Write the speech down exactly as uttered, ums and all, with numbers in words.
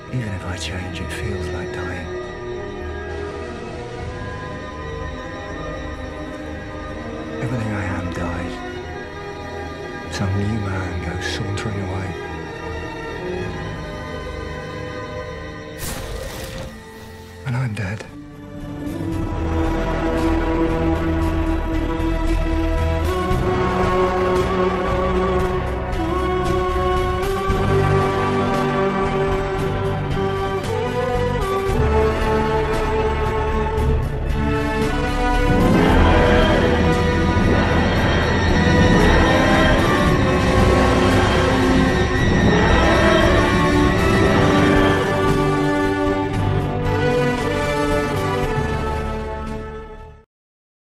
Even if I change, it feels like dying. Everything I am dies. Some new man goes sauntering away. And I'm dead.